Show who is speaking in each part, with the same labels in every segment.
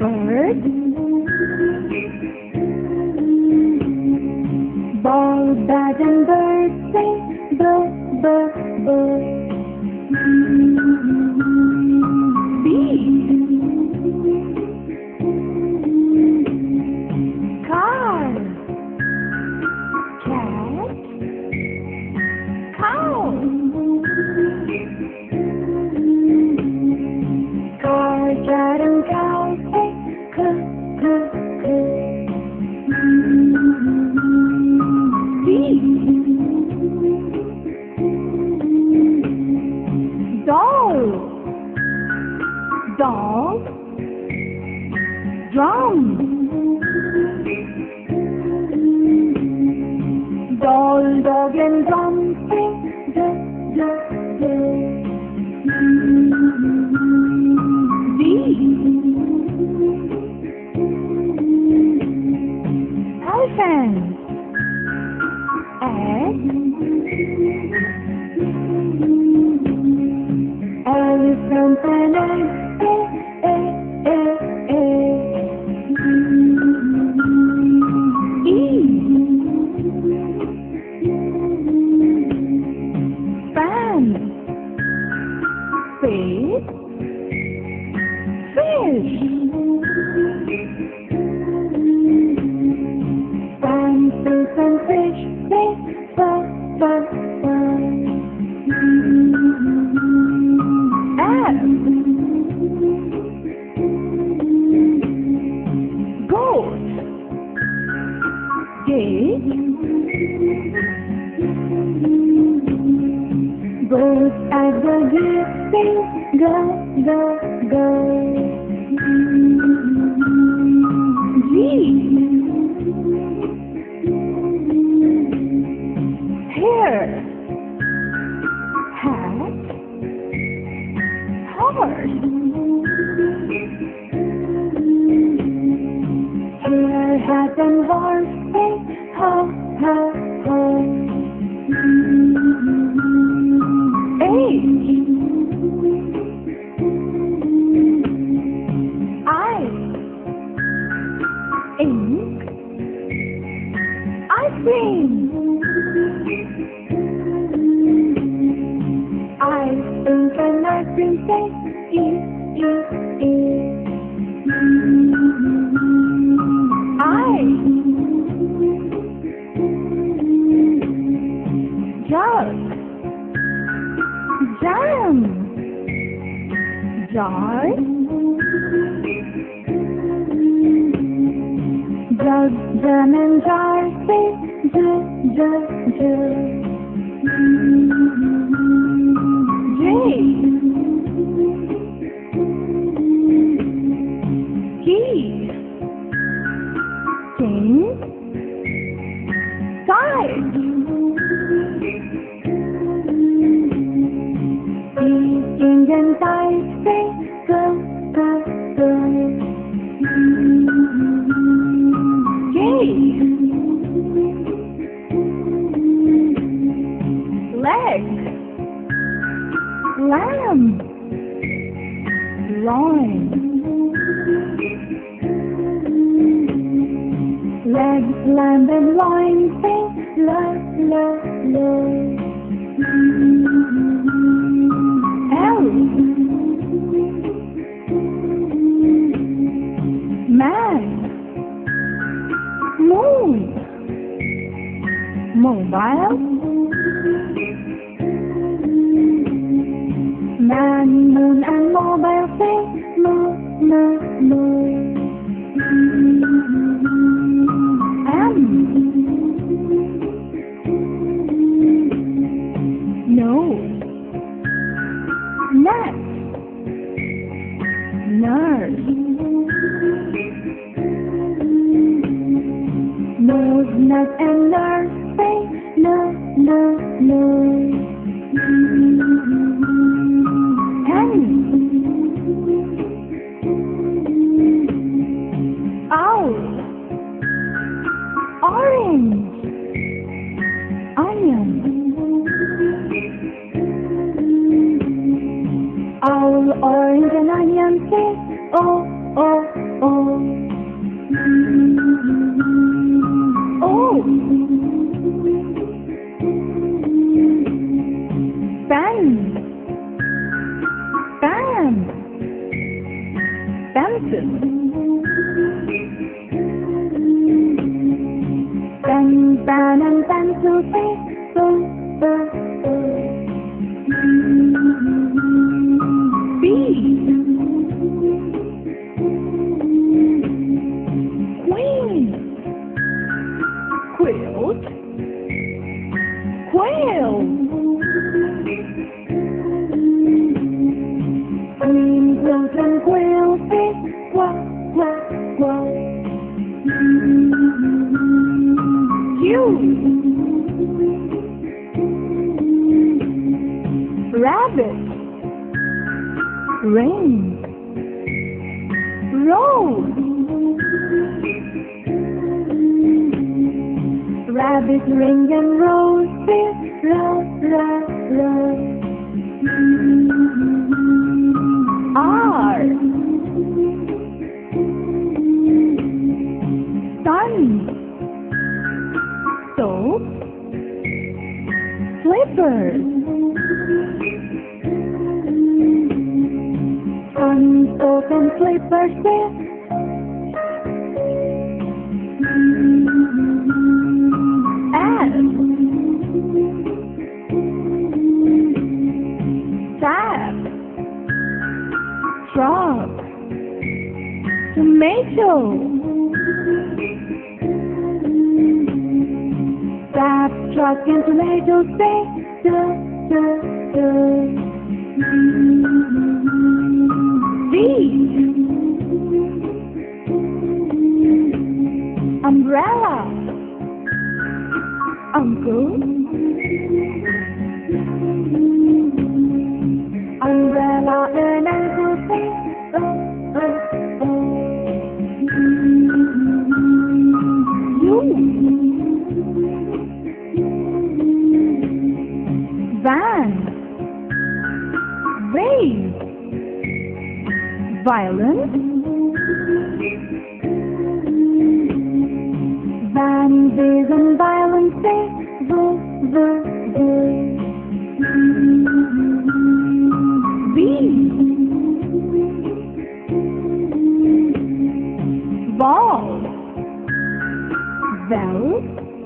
Speaker 1: Bird. Ball, bat, and bird sing. Bird. Bee. Car. Cat. Cow. Car, cat, and cow sing. Doll. Dog. Drum. Doll, dog, and drum sing. Elephant. Egg. Elephant and Fan. Fish. Fan, fish, and fish sing. Goat. Gate. Goat at the gate sing. Go. Jeep. Hare. Hat. Horse. Hare, hat, and horse sing. Ho. H. I. Ink. Ice cream. Ice, ink, and ice cream sing. Jug. Jam. Jar. Jug, jam, and jar sing. Key. King. Kite. King and kite sing. Go. Gate. Leg. Lamb. Loin. Leg, lamb, and loin sing. Lo. Man. Moon. Mobile. Man, moon, and mobile sing. Mo. Nose. Neck. Nurse. Nose, neck, and nurse sing. No. Hen. Owl. Orange. Onion. Owl, orange, and onion sing. Oh. Pen, pan and pencil, say, boom, boom, boom. B. Queen. Quilt. Quail. Queen, quilt and quail, say, quack, quack, quack. Rabbit. Ring. Rose. Rabbit, ring and rose, say, rose, rose, rose. R. Sun. Soap. Slippers. Sun, soap and slippers, say. S. Sap. Frog. Tomato. Sap, truck and tomato, say, duh, duh, duh. V. Umbrella. Uncle. Umbrella and uncle, say, oh, oh, oh. Van. Wave. Violin. Van, vase and violin, say, v. Ball. Bell.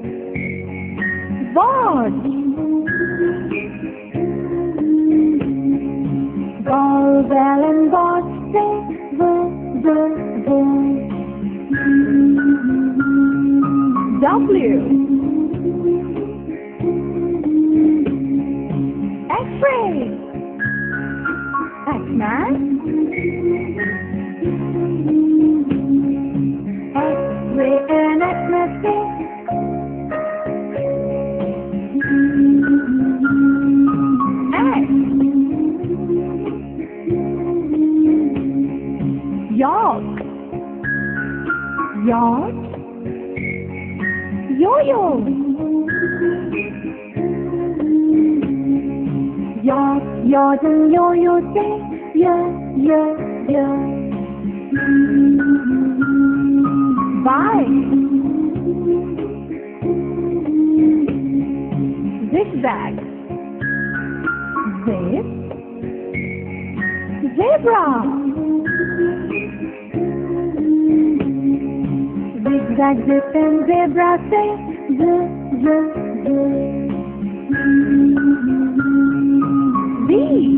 Speaker 1: Barge. Ball, bell and barge, say, v. W. X-ray. X-Man. X-ray and X-man, say. X. York. Yacht. Yo-yo. Yacht and yo-yo, say, yeah. Bye. Zigzag. Zip. Zebra. Zigzag, zip and zebra, say, z. B.